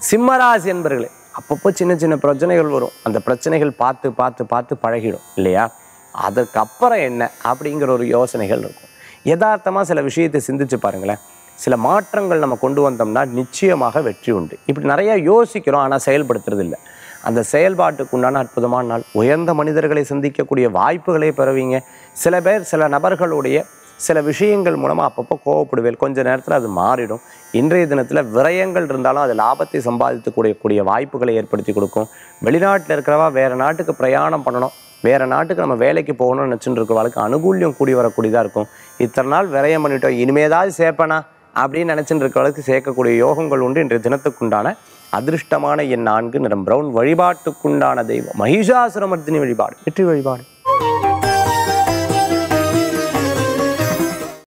சிம்மராசி என்பர்களே, அப்பப்போ சின்ன சின்ன பிரச்சனைகள் வரும். அந்த பிரச்சனைகள் பார்த்து பார்த்து பார்த்து பழகிடும் இல்லையா? அதற்கப்புறம் என்ன அப்படிங்கிற ஒரு யோசனைகள் இருக்கும். யதார்த்தமாக சில விஷயத்தை சிந்திச்சு பாருங்களேன். சில மாற்றங்கள் நம்ம கொண்டு வந்தோம்னா நிச்சயமாக வெற்றி உண்டு. இப்படி நிறையா யோசிக்கிறோம், ஆனால் செயல்படுத்துறது இல்லை. அந்த செயல்பாட்டுக்கு உண்டான அற்புதமான நாள். உயர்ந்த மனிதர்களை சந்திக்கக்கூடிய வாய்ப்புகளை பெறுவீங்க. சில பேர் சில நபர்களுடைய சில விஷயங்கள் மூலமாக அப்பப்போ கோவப்படுவேன், கொஞ்ச நேரத்தில் அது மாறிடும். இன்றைய தினத்தில் விரயங்கள் இருந்தாலும் அது லாபத்தை சம்பாதித்து கூடிய வாய்ப்புகளை ஏற்படுத்தி கொடுக்கும். வெளிநாட்டில் இருக்கிறவா வேறு நாட்டுக்கு பிரயாணம் பண்ணணும், வேறு நாட்டுக்கு நம்ம வேலைக்கு போகணும்னு நினச்சிட்டு இருக்கிறவளுக்கு அனுகூல்யம் கூடி வரக்கூடியதாக இருக்கும். இத்தனை நாள் விரயம் பண்ணிட்டோம், இனிமேதாவது சேர்ப்பனா அப்படின்னு நினச்சிட்டு இருக்கிறவளுக்கு சேர்க்கக்கூடிய யோகங்கள் உண்டு. இன்றைய தினத்துக்குண்டான அதிர்ஷ்டமான எண் 4, நிறம் பிரவுன். வழிபாட்டுக்குண்டான தெய்வம் மகிஷாசுரமர்த்தினி வழிபாடு, வெற்றி வழிபாடு.